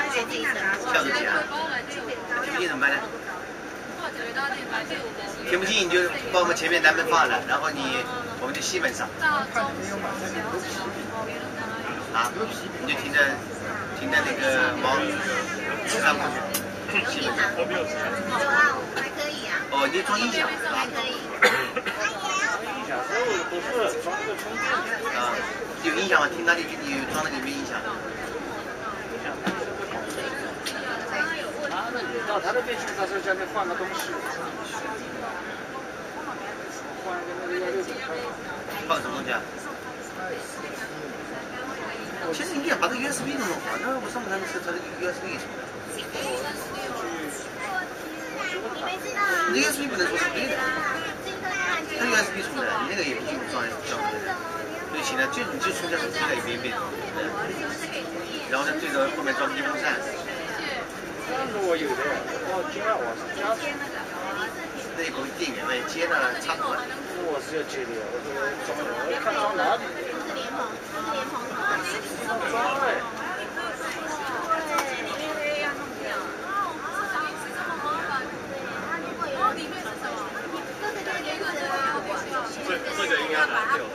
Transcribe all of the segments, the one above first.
跳出去啊！听不清怎么办呢？听不清你就把我们前面单门放了，然后我们就西门上。啊，你就停在那个往上面西门上。 有啊，还可以啊。 哦，你装音响是吧？ 还可以。 音响不是装个充电的。 啊，有音响吗？听哪里你装那个没音响？ 到他那边去，他说下面换个东西，换一个那个160块。 放什么东西啊？其实你想把这个 USB 弄好，那我上面他们是它这个 USB 充的。你这 USB 不能说是对的，它 USB 充的，你那个也不用装的。所以现在你就充在手机的一边，然后呢对着后面装电风扇。 如果有的，我接了我是加的。 那一口电源呗，接的插头。 我是要接的，我说装的，我看装哪里。 是联盟，是联盟的吗？ 装哎。 这个应该拿掉。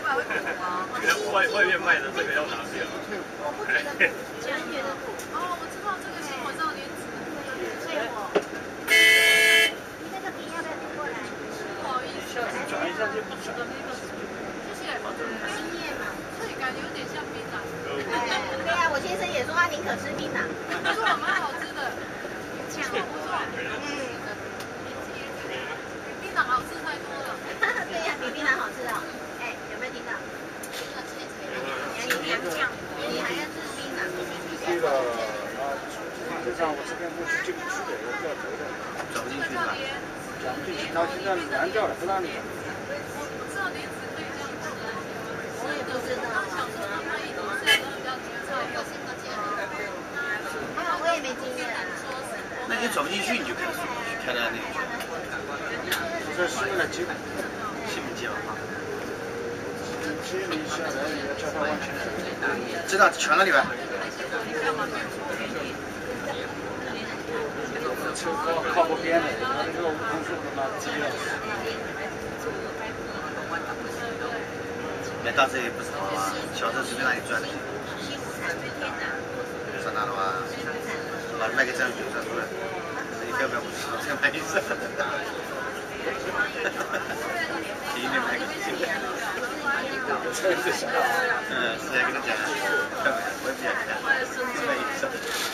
外面卖的这个要拿掉。 我不觉得苦，真觉得苦。 哦，我知道这个新我知道莲子。 对我。你那个笔要不要过来？ 不好意思。 下次转一下就不转。 谢谢。 经验嘛。 这里感觉有点像槟榔。 对啊，我先生也说他宁可吃槟榔。 他说蛮好吃的。不错不错。槟榔好吃太多了。 对呀，比槟榔好吃哦。哎，有没有听到？你还要吃槟榔？ 对了，这让我这边过去进不去的，我不要走的。 转不进去是吧？ 转不进去，他现在拦掉了，不让你转。 我不知道莲子可以这样吃。 我也不知道。 想说他们一直是比较节奏。 我也没经验。 那你转不进去你就开始开到那里去。 这西门的接， 西门接吧啊。 接你下来，你要叫他往前走。 知道全了里边。 车靠不边的，他那个无空数的嘛接了。 你到这也不是好啊，小车随便让你转的。上哪的话，把卖给这样转出来，你不要不吃，这样卖给这。第一年卖给这个。是这样跟他讲，我也不想看，卖给这。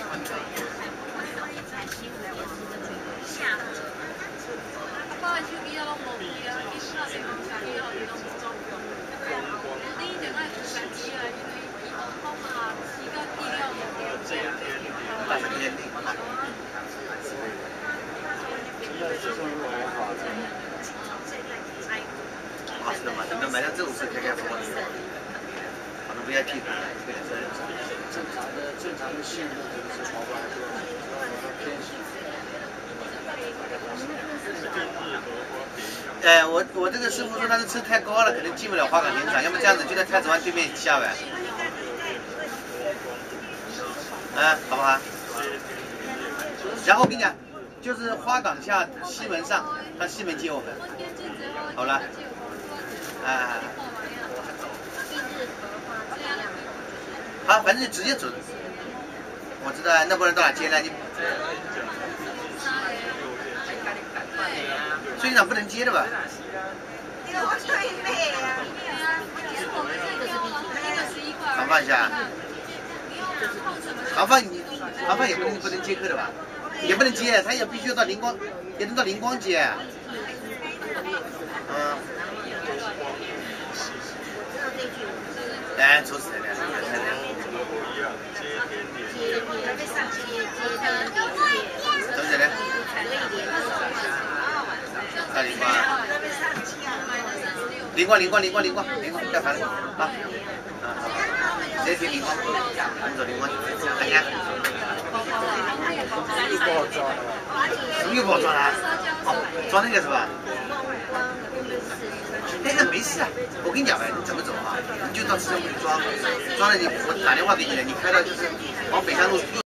大学限定。好吃的嘛，等到买到这种车开开放放的，反正 VIP 的，这个也是正常的线路就是超过还是偏细。 我这个师傅说他的车太高了，可能进不了花岗岩船，要么这样子就在太子湾对面下呗。好不好？然后我跟你讲，就是花岗下西门上，到西门接我们。好了。好，反正就直接走。我知道，那不然到哪接呢？你所以长不能接的吧？航放一下。航放也不能接客的吧？也不能接，他也必须要到灵光，也能到灵光接。哎，愁死人了。怎么的？到灵光。灵光，干啥的？啊。直接停灵光，我们走灵光去，看看。 又不好抓了。 又不好抓了？哦，抓那个是吧？那没事啊，我跟你讲呗，你怎么走啊？你就到市政府去装了我打电话给你了，你开到就是往北山路。